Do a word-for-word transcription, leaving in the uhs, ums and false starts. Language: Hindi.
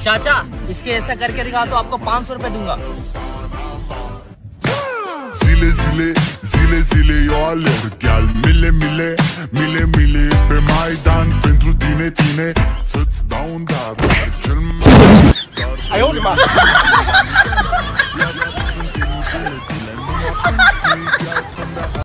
चाचा इसके ऐसा करके दिखा तो आपको पाँच सौ रुपए दूंगा। Zile zile, zile zile eu alerg Iar mile mile, mile mile pe Maidan Pentru tine, tine, să-ți dau un dar Cel mai... 哎呦我的妈！